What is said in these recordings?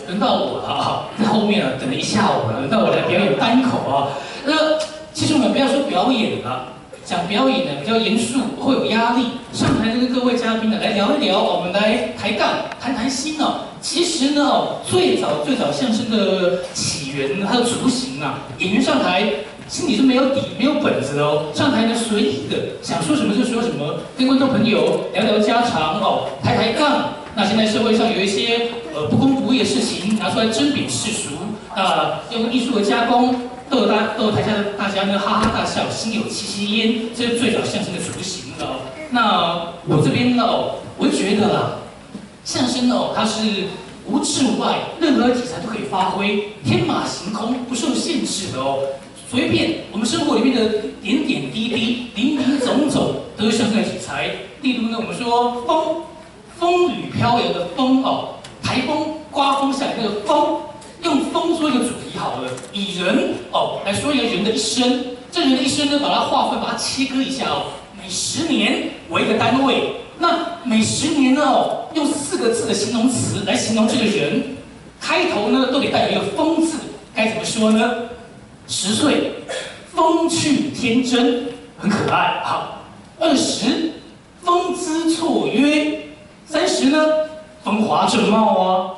轮到我了啊，在后面啊等了一下午了，轮到我来表演单口啊。其实我们不要说表演了，讲表演呢比较严肃，会有压力。上台跟各位嘉宾呢来聊一聊，我们来抬杠谈谈心哦。其实呢，最早相声的起源，它的雏形啊，演员上台心里是没有底、没有本子的哦，上台呢随意的想说什么就说什么，跟观众朋友聊聊家常哦，抬杠。那现在社会上有一些不公不义的事情拿出来争辩世俗，用艺术的加工，逗台下的大家呢哈哈大笑，心有戚戚焉，这是最早相声的雏形了哦。那我这边呢，我就觉得啦，相声哦，它是无窒外，任何题材都可以发挥，天马行空，不受限制的哦。随便我们生活里面的点点滴滴、林林总总，都是相声的题材。例如呢，我们说风雨飘摇的风哦，台风刮风下来那个风，用风做一个主题好了，以人哦来说一个人的一生。这人的一生呢，把它划分，把它切割一下哦，每10年为一个单位。那每10年呢哦，用4个字的形容词来形容这个人，开头呢都得带有一个风字，该怎么说呢？10岁，风趣天真，很可爱。好，20，风姿绰约。30呢，风华正茂啊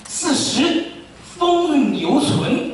；40，风韵犹存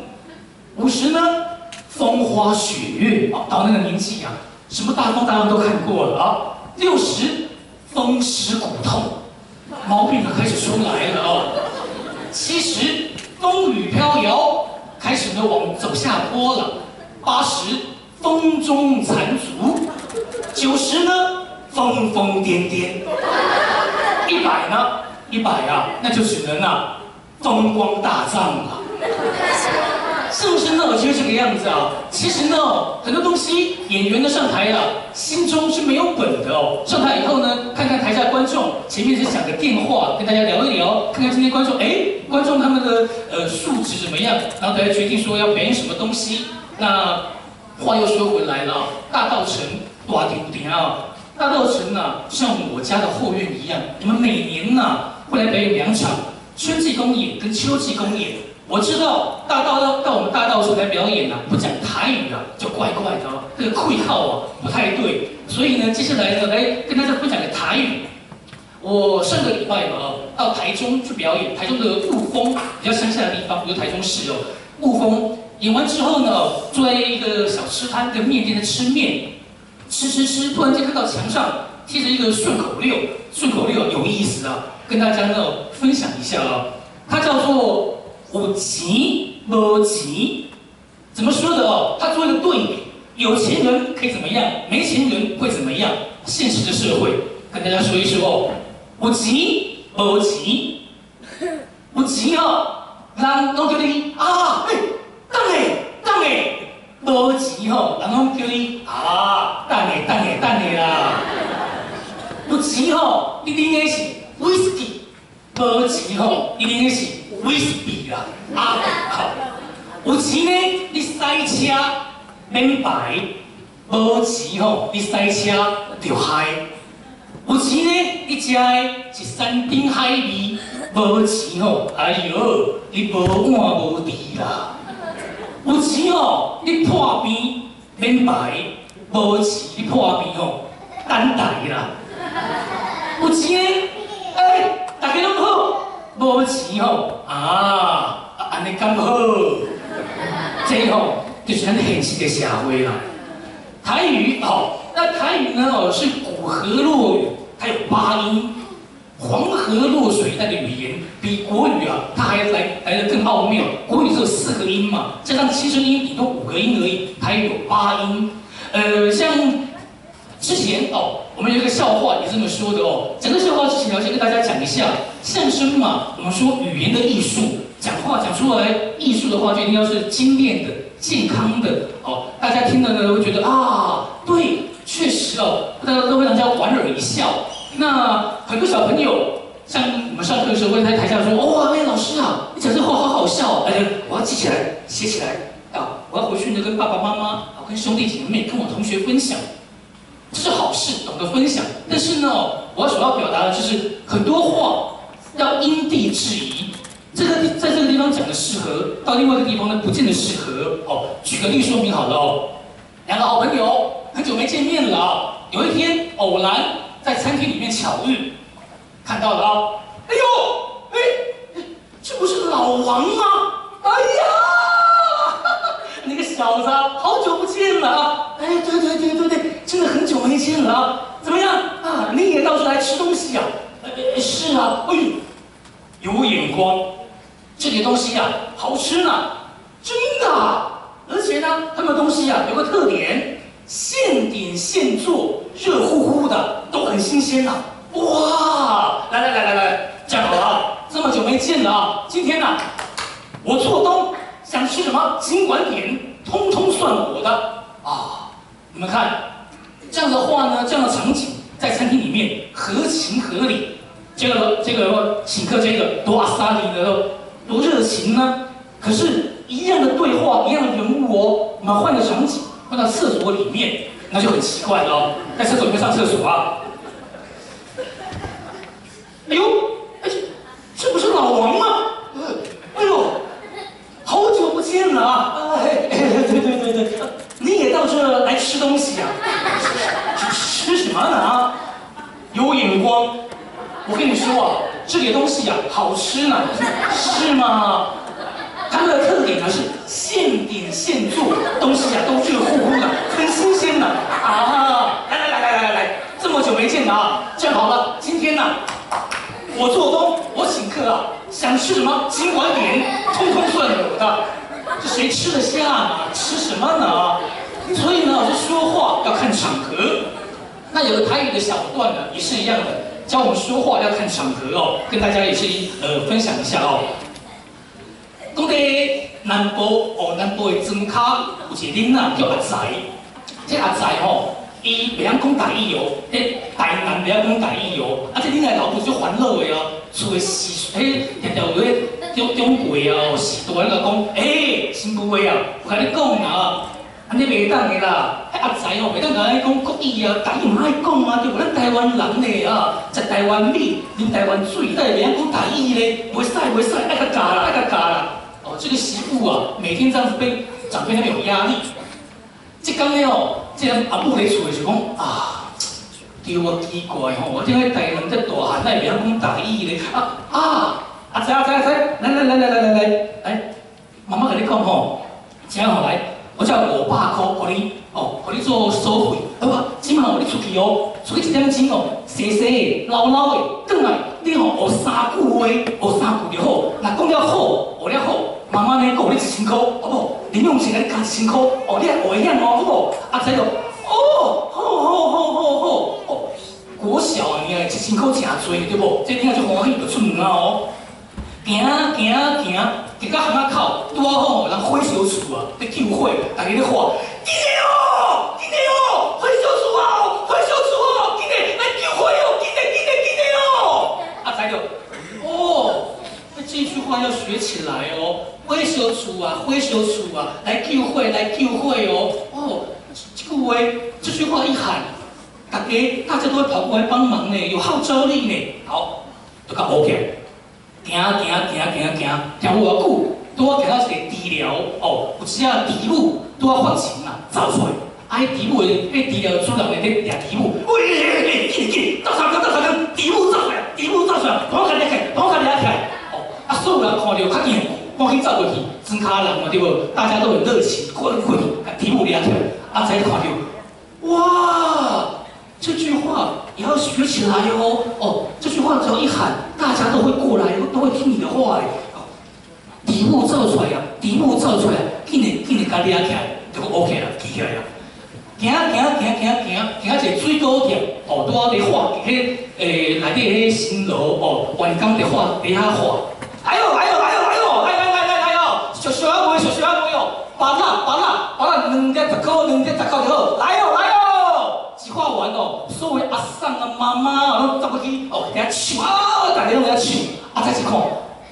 ；50呢，风花雪月啊。到那个年纪啊，什么大风大浪都看过了啊。60，风湿骨痛，毛病开始出来了哦。70，风雨飘摇，开始呢往走下坡了。80，风中残烛；90呢，疯疯癫癫。100呢？100啊，那就只能啊，风光大葬了。相声呢，就是这个样子啊。其实呢，很多东西演员呢上台了，心中是没有本的哦。上台以后呢，看看台下观众，前面是讲个电话，跟大家聊一聊，看看今天观众，观众他们的素质怎么样，然后再来决定说要表演什么东西。那话又说回来了，大稻埕大顶顶啊。大稻埕呢，像我家的后院一样，我们每年呢会来表演2场，春季公演跟秋季公演。我知道到我们大稻埕来表演啊，不讲台语啊，就怪怪的哦，这个会号啊不太对。所以呢，接下来呢来跟大家分享个台语。我上个礼拜嘛到台中去表演，台中的雾峰比较乡下的地方，不是台中市哦。雾峰演完之后呢，坐在一个小吃摊跟面店在吃面。吃，突然间看到墙上贴着一个顺口溜有意思啊，跟大家呢分享一下啊。它叫做有钱没钱，怎么说的哦？它做一个对比，有钱人可以怎么样，没钱人会怎么样？现实的社会，跟大家说一说哦。有钱没钱，有钱哦，人拢叫你啊，等下。无钱吼，人拢叫你啊，等下啦。有钱吼，你啉的是威士忌；无钱吼，你啉的是威士忌啦。啊，好。有钱呢，你塞车免牌；无钱吼，你塞车就嗨。有钱呢，你食的是山珍海味；无钱吼，哎呦，你无碗无地啦。有钱哦，你破病免牌；无钱你破病哦，等待啦。有钱大家拢好；无钱哦，安尼敢好？这吼就是咱现实的社会啦。台语那台语呢是古河洛语，它有8音。黄河落水那个语言比国语啊，它还来得更奥妙。国语只有4个音嘛，加上7声音，顶多5个音而已。台语有8音。像之前我们有一个笑话也这么说的哦。讲这笑话之前，要先跟大家讲一下相声嘛。我们说语言的艺术，讲话讲出来艺术的话，就一定要是精炼的、健康的哦。大家听了呢，会觉得啊，对，确实哦，大家都会让大家莞尔一笑。那很多小朋友，像我们上课的时候会在台下说：“哇，老师啊，你讲这话好好笑！”我要记起来，写起来啊！我要回去呢跟爸爸妈妈、跟兄弟姐妹、跟我同学分享，这是好事，懂得分享。但是呢，我所要表达的就是很多话要因地制宜。在这个方讲的适合，到另外一个地方呢不见得适合哦。举个例说明好了哦，两个好朋友很久没见面了，有一天偶然在餐厅里面巧遇，看到了哦，哎呦，这不是老王吗？哎呀，那个小子，好久不见了啊！哎，对，真的很久没见了啊！怎么样啊？你也到这来吃东西啊？是啊，哎呦，有眼光，这里的东西啊，好吃呢，真的啊！而且呢，他们的东西啊有个特点，现点现做，热乎乎的，都很新鲜呐。哇，来，这样好了啊，这么久没见了啊，今天呢，我做东想吃什么，尽管点，通通算我的啊！你们看，这样的话呢，这样的场景在餐厅里面合情合理。这个请客这个多阿萨里的多热情呢？可是，一样的对话，一样的人物哦，我们换个场景，换到厕所里面，那就很奇怪了哦。在厕所里面上厕所啊！哎呦，这不是老王吗？哎呦，好久不见了啊！对，你也到这来吃东西啊？吃什么呢啊？有眼光！我跟你说啊，这里的东西啊，好吃呢，是吗？它们的特点呢是现点现做，东西啊都热乎乎的，很新鲜的啊！来，这么久没见了啊！这样好了，今天呢，我做东，我请客啊，想吃什么尽管点，通通算我的。这谁吃得下呢？吃什么呢？所以呢，这说话要看场合。那有个台语的小段呢，也是一样的，教我们说话要看场合哦，跟大家也是分享一下哦。讲在南部的庄卡有一个囡仔叫阿财，这阿财吼，伊袂晓讲台语哦，台南袂晓讲台语哦，啊这囡仔老母就烦恼的哦，厝的时常常有咧长辈啊，时代咧讲，新妇的啊，我甲你讲啊，安尼袂当的啦，阿财哦，袂当甲你讲国语啊，台语唔爱讲啊，对无？咱台湾人咧啊，食台湾米，啉台湾水，但袂晓讲台语咧，袂使，爱甲教啦。哦，这个媳妇啊，每天这样子被长辈那边有压力。这刚呢哦，这个阿母在厝就讲啊，对我奇怪吼，我点解台南这大汉那袂晓讲台语咧？阿仔，来，妈妈跟你讲吼，这样好来，我叫500块，给你做收费，好不？今晚我你出去哦，出去1点钟哦，细老的，转来你吼学3句话，学3句就好。若讲了好，学了好，妈妈呢，给你1000块，好不好？零用钱来加1000块，哦，你还会晓哦，好不好？阿仔就，好，国小啊，你1000块真多，对不？这囡仔就欢喜，就出门啊哦。行，行到巷仔口，拄好吼，人火烧厝啊，在救火，大家咧喊，紧个哦，火烧厝哦，紧个来救火哦，紧个哦。阿仔就，那这句话要学起来哦，火烧厝啊，来救火哦，这句话一喊，大家都会跑过来帮忙呢，有号召力呢。好，都搞 OK。行偌久，拄好行到一个治疗哦，有一啊治母拄好发情啊，走出来，治母的治疗主任咧掠治母，喂，紧，到三更，治母走出来，帮我甲掠起来，所有人看到较惊，赶紧走过去，装卡人嘛对无？大家都很热情，过去甲治母掠起来，阿才看到，哇！这句话也要学起来哦。这句话只要一喊，大家都会过来，都会听你的话哎。题目造出来，紧的甲抓起来，就 OK 啦，记起来啦。行到一个水果店，拄好伫画内底迄新楼员工伫画伫遐画。来哦，小阿妹哦，巴拉2点10块就好，来哦。一画完哦，所有阿桑啊、妈妈拢走过去伫遐唱大家拢在唱，再一看，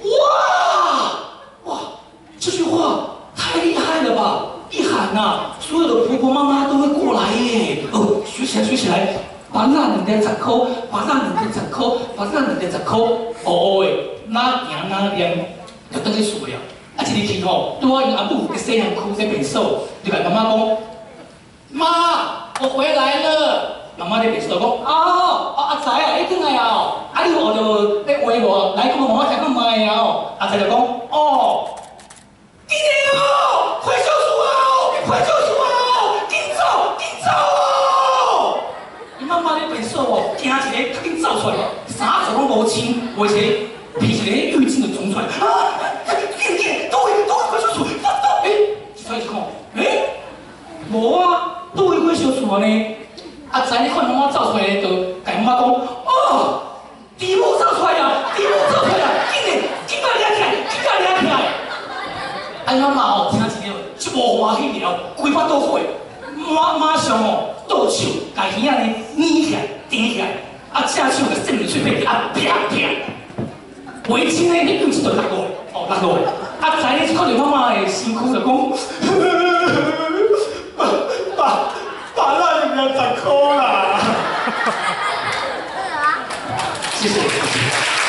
哇，这句话太厉害了吧！一喊呐，所有的婆婆妈妈都会过来耶。学起来，巴拉2点10块，巴拉2点10块，那行念， 就等去厝了。啊，一日去吼，拄好因阿母在西洋区在便所，就甲妈妈讲：妈，我回来了。妈妈在便所讲：哦，阿仔啊，你转来啊？啊，你学着咧话无？来，讲妈妈听较慢啊。阿仔就讲：哦，今日哦，回收处哦，回收处哦，紧走，紧走哦！伊妈妈咧便所哦，惊一个，赶紧走出来，衫子拢无穿，而且鼻一个浴巾就冲出来，啊！都会回收处，所以就讲，无啊，都会回收处呢。阿仔，你看妈妈走出来，就甲妈妈讲，哦，地母走出来啊，地母走出来啊，紧快抓起来，紧快抓起来！啊，妈妈哦，听一个，一无欢喜了，规巴都火，马上哦，倒手，甲耳仔呢捏起来，顶起来，啊，正手甲扇面嘴皮，啊，啪啪，围巾呢，你用一段落落，哦，落落。阿仔呢，看到妈妈的辛苦就讲，爸，那你不要10块啦。谢谢。